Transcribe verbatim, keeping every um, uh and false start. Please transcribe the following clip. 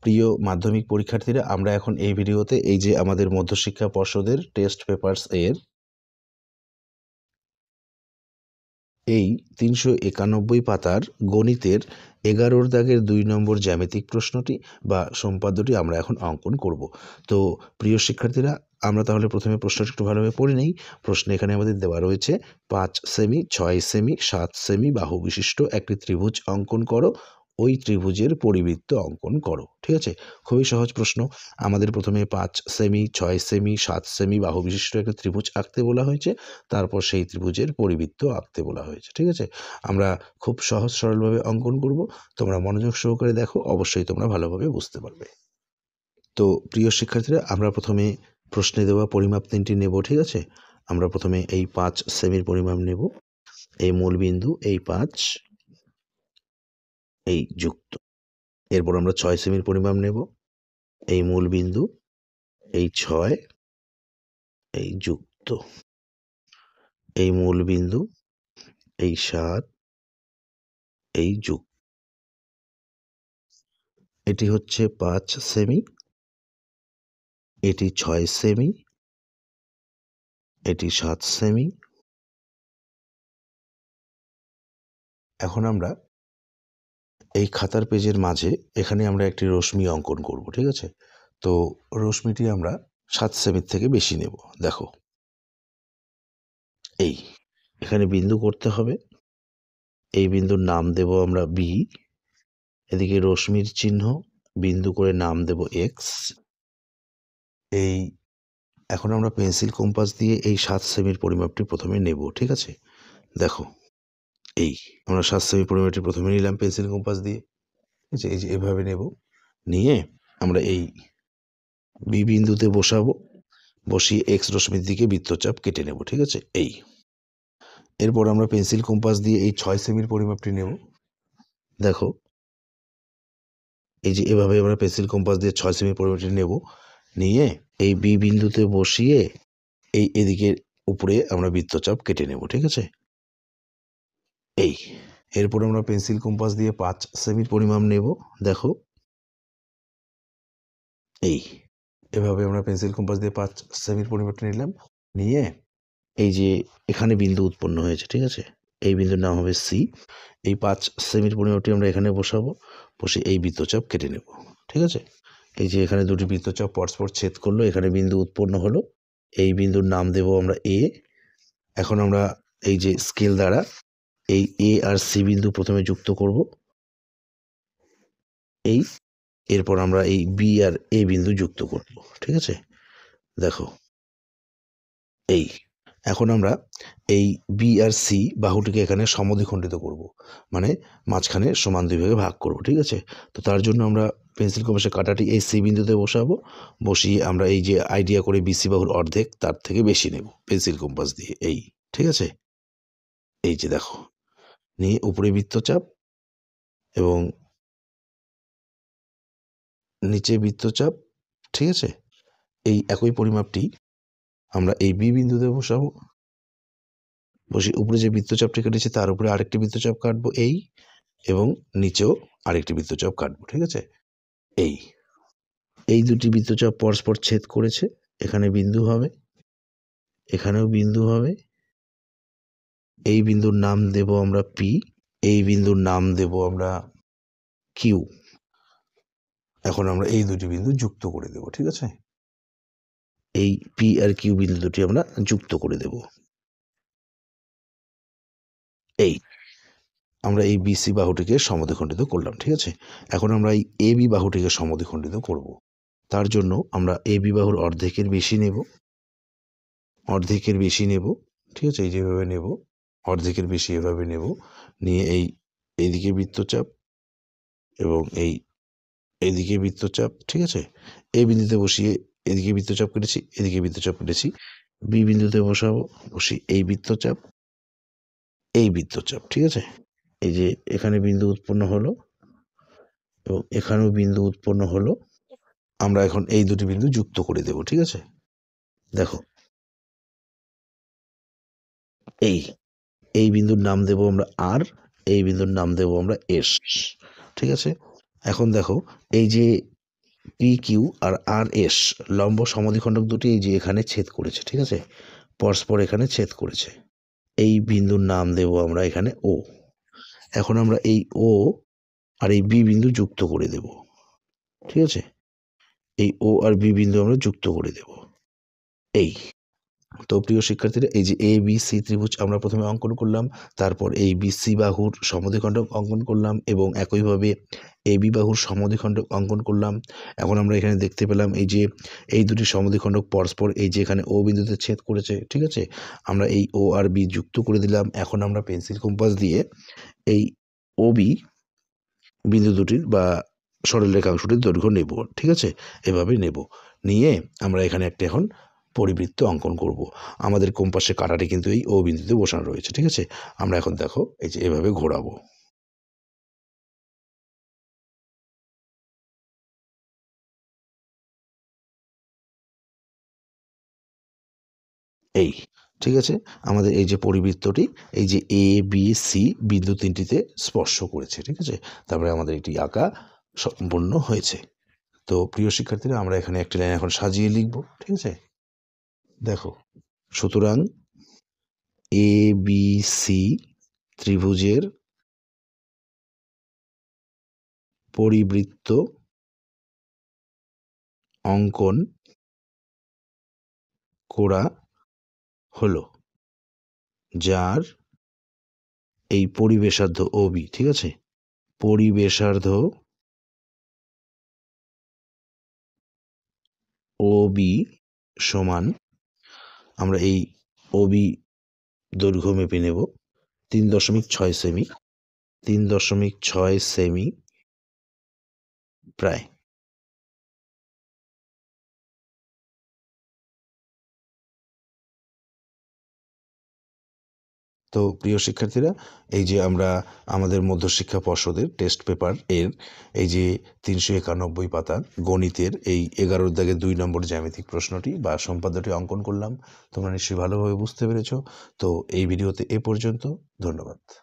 প্রিয় মাধ্যমিক পরীক্ষার্থীরা, আমরা এখন এই ভিডিওতে এই যে আমাদের মধ্যশিক্ষা পর্ষদের টেস্ট পেপারস এর এই তিনশো একানব্বই পাতার গণিতের এগারোর দাগের দুই নম্বর জ্যামিতিক প্রশ্নটি বা সম্পাদ্যটি আমরা এখন অঙ্কন করব। তো প্রিয় শিক্ষার্থীরা, আমরা তাহলে প্রথমে প্রশ্নটি একটু ভালোভাবে পড়ে নেই। প্রশ্নে এখানে আমাদের দেওয়া রয়েছে পাঁচ সেমি, ছয় সেমি, সাত সেমি বাহু বিশিষ্ট একটি ত্রিভুজ অঙ্কন করো, ওই ত্রিভুজের পরিবৃত্ত অঙ্কন করো। ঠিক আছে, খুবই সহজ প্রশ্ন। আমাদের প্রথমে পাঁচ সেমি, ছয় সেমি, সাত সেমি বাহু বিশিষ্ট একটা ত্রিভুজ আঁকতে বলা হয়েছে, তারপর সেই ত্রিভুজের পরিবৃত্ত আঁকতে বলা হয়েছে। ঠিক আছে, আমরা খুব সহজ সরলভাবে অঙ্কন করব। তোমরা মনোযোগ সহকারে দেখো, অবশ্যই তোমরা ভালোভাবে বুঝতে পারবে। তো প্রিয় শিক্ষার্থীরা, আমরা প্রথমে প্রশ্নে দেওয়া পরিমাপ তিনটি নেব। ঠিক আছে, আমরা প্রথমে এই পাঁচ সেমির পরিমাপ নেব। এই মূল বিন্দু, এই পাঁচ, এই যুক্ত। এরপর আমরা ছয় সেমির পরিমাপ নেব। এই মূল বিন্দু, এই ছয়, এই যুক্ত। এই মূল বিন্দু, এই সাত, এই যুক্ত। এটি হচ্ছে পাঁচ সেমি, এটি ছয় সেমি, এটি সাত সেমি। এখন আমরা এই খাতার পেজের মাঝে এখানে আমরা একটি রশ্মি অঙ্কন করব। ঠিক আছে, তো রশ্মিটি আমরা সাত সেমির থেকে বেশি নেব। দেখো, এই এখানে বিন্দু করতে হবে। এই বিন্দুর নাম দেব আমরা বি। এদিকে রশ্মির চিহ্ন, বিন্দু করে নাম দেব এক্স। এই এখন আমরা পেন্সিল কম্পাস দিয়ে এই সাত সেমির পরিমাপটি প্রথমে নেব। ঠিক আছে, দেখো, এই আমরা সাত সেমি পরিমাপটি প্রথমে নিলাম পেন্সিল কম্পাস দিয়ে। ঠিক আছে, এই যে এভাবে নেব, নিয়ে আমরা এই বি বিন্দুতে বসাবো। বসিয়ে এক্স রশ্মির দিকে বৃত্তচাপ কেটে নেব। ঠিক আছে, এই এরপর আমরা পেন্সিল কম্পাস দিয়ে এই ছয় সেমির পরিমাপটি নেব। দেখো, এই যে এভাবে আমরা পেন্সিল কম্পাস দিয়ে ছয় সেমি পরিমাপটি নেব, নিয়ে এই বি বিন্দুতে বসিয়ে এই এদিকে উপরে আমরা বৃত্তচাপ কেটে নেব। ঠিক আছে, এই এরপর আমরা পেন্সিল কম্পাস দিয়ে পাঁচ সেমির পরিমাপ নেব। দেখো, এই এভাবে আমরা পেন্সিল কম্পাস দিয়ে পাঁচ সেমির পরিমাপটি নিলাম, নিয়ে এই যে এখানে বিন্দু উৎপন্ন হয়েছে। ঠিক আছে, এই বিন্দুর নাম হবে সি। এই পাঁচ সেমির পরিমাপটি আমরা এখানে বসাবো, বসে এই বৃত্তচাপ কেটে নেব। ঠিক আছে, এই যে এখানে দুটি বৃত্তচাপ পরস্পর ছেদ করলো, এখানে বিন্দু উৎপন্ন হলো। এই বিন্দুর নাম দেব আমরা এ। এখন আমরা এই যে স্কেল দ্বারা এই এ আর সি বিন্দু প্রথমে যুক্ত করব। এই এরপর আমরা এই বি আর এ বিন্দু যুক্ত করব। ঠিক আছে, দেখো, এই এখন আমরা এই বি আর সি বাহুটিকে এখানে সমদ্বিখণ্ডিত করব, মানে মাঝখানে সমান দুই ভাগে ভাগ করব। ঠিক আছে, তো তার জন্য আমরা পেন্সিল কম্পাসের কাঁটাটি এই সি বিন্দুতে বসাবো। বসিয়ে আমরা এই যে আইডিয়া করে বিসি বাহুর অর্ধেক তার থেকে বেশি নেব পেন্সিল কম্পাস দিয়ে। এই ঠিক আছে, এই যে দেখো, নিয়ে উপরে বৃত্তচাপ এবং নিচে বৃত্তচাপ। ঠিক আছে, এই একই পরিমাপটি আমরা এই বি বিন্দুতে বসাবো। বসে উপরে যে বৃত্তচাপটি কেটেছে তার উপরে আরেকটি বৃত্তচাপ কাটবো, এই এবং নিচেও আরেকটি বৃত্তচাপ কাটবো। ঠিক আছে, এই এই দুটি বৃত্তচাপ পরস্পর ছেদ করেছে, এখানে বিন্দু হবে, এখানেও বিন্দু হবে। এই বিন্দুর নাম দেব আমরা পি, এই বিন্দুর নাম দেব আমরা কিউ। এখন আমরা এই দুটি বিন্দু যুক্ত করে দেব। ঠিক আছে, এই পি আর কিউ বিন্দু দুটি আমরা যুক্ত করে দেব। এই আমরা এই বিসি বাহুটিকে সমদ্বিখণ্ডিত করলাম। ঠিক আছে, এখন আমরা এই এ বি বাহুটিকে সমদ্বিখণ্ডিত করব। তার জন্য আমরা এ বি বাহুর অর্ধেকের বেশি নেব, অর্ধেকের বেশি নেব। ঠিক আছে, এই যেভাবে নেব, অর্ধেকের বেশি এভাবে নেব, নিয়ে এই এইদিকে বৃত্তচাপ এবং এই এইদিকে বৃত্তচাপ। ঠিক আছে, এই বিন্দুতে বসিয়ে এদিকে বৃত্তচাপ কেটেছি, এদিকে বৃত্তচাপ কেটেছি। বি বিন্দুতে বসাবো, বসি এই বৃত্তচাপ, এই বৃত্তচাপ। ঠিক আছে, এই যে এখানে বিন্দু উৎপন্ন হলো এবং এখানেও বিন্দু উৎপন্ন হলো। আমরা এখন এই দুটি বিন্দু যুক্ত করে দেব। ঠিক আছে, দেখো, এই এই বিন্দুর নাম দেব আমরা আর, এই বিন্দুর নাম দেব আমরা এস। ঠিক আছে, এখন দেখো, এই যে পি কিউ আর আর এস লম্ব সমদ্বিখণ্ডক দুটি এই যে এখানে ছেদ করেছে, ঠিক আছে, পরস্পর এখানে ছেদ করেছে। এই বিন্দুর নাম দেব আমরা এখানে ও। এখন আমরা এই ও আর এই বি বিন্দু যুক্ত করে দেব, ঠিক আছে, এই ও আর বি বিন্দু আমরা যুক্ত করে দেব এই। তো প্রিয় শিক্ষার্থীরা, এই যে এ বি সি ত্রিভুজ আমরা প্রথমে অঙ্কন করলাম, তারপর এই বি সি বাহুর সমদ্বিখণ্ডক অঙ্কন করলাম এবং একইভাবে এ বি বাহুর সমদ্বিখণ্ডক অঙ্কন করলাম। এখন আমরা এখানে দেখতে পেলাম এই যে এই দুটি সমদ্বিখণ্ডক পরস্পর এই যে এখানে ও বিন্দুতে ছেদ করেছে, ঠিক আছে, আমরা এই ও আর বি যুক্ত করে দিলাম। এখন আমরা পেন্সিল কম্পাস দিয়ে এই ও বি বিন্দু দুটির বা সরল রেখাংশটির দৈর্ঘ্য নেব, ঠিক আছে, এভাবে নেব, নিয়ে আমরা এখানে একটা এখন পরিবৃত্ত অঙ্কন করব। আমাদের কম্পাসের কাঁটাটি কিন্তু এই ও বিন্দুতে বসানো রয়েছে, ঠিক আছে। আমরা এখন দেখো এই যে এভাবে ঘোরাবো, এই, ঠিক আছে। আমাদের এই যে পরিবৃত্তটি এই যে এ বি সি বিন্দু তিনটিতে স্পর্শ করেছে, ঠিক আছে, তারপরে আমাদের এটি আঁকা সম্পূর্ণ হয়েছে। তো প্রিয় শিক্ষার্থীরা, আমরা এখানে একটি লাইন এখন সাজিয়ে লিখব, ঠিক আছে। দেখো, সুতরাং এ বি সি ত্রিভুজের পরিবৃত্ত অঙ্কন করা হলো, যার এই পরিবেশার্ধ ও বি, ঠিক আছে, পরিবেশার্ধ ও বি সমান, আমরা এই ও বি দৈর্ঘ্য মেপে নেব তিন দশমিক ছয় সেমি, তিন দশমিক ছয় সেমি প্রায়। তো প্রিয় শিক্ষার্থীরা, এই যে আমরা আমাদের মধ্যশিক্ষা পর্ষদের টেস্ট পেপার এর এই যে তিনশো একানব্বই পাতা গণিতের এই এগারোর দাগের দুই নম্বর জ্যামিতিক প্রশ্নটি বা সম্পাদ্যটি অঙ্কন করলাম। তোমরা নিশ্চয়ই ভালোভাবে বুঝতে পেরেছো। তো এই ভিডিওতে এ পর্যন্ত, ধন্যবাদ।